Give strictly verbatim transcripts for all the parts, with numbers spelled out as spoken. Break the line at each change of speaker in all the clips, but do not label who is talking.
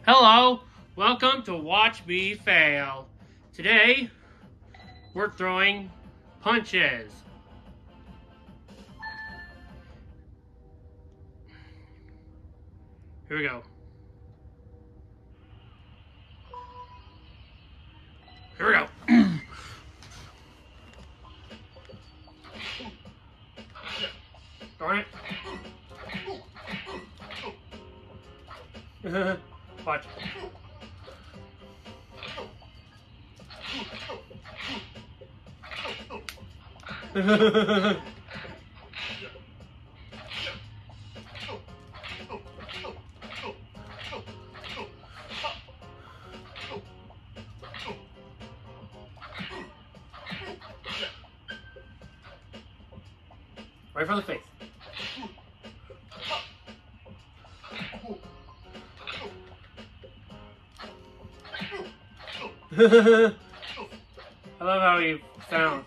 Hello, welcome to Watch Me Fail. Today, we're throwing punches. Here we go. Here we go. Darn it. Watch. Right for the face. I love how he sounds.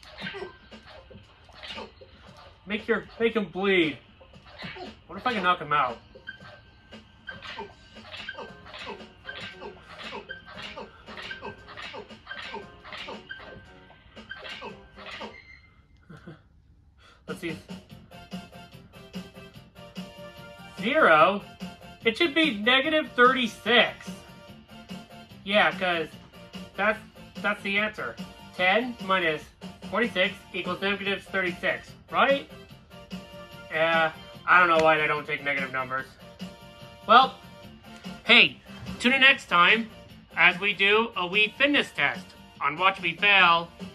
Make your make him bleed. What if I can knock him out? Let's see. Zero? It should be negative thirty-six. Yeah, because that's that's the answer. ten minus twenty-six equals negative thirty-six, right? Yeah, I don't know why they don't take negative numbers. Well, hey, tune in next time as we do a Wii fitness test on Watch Me Fail.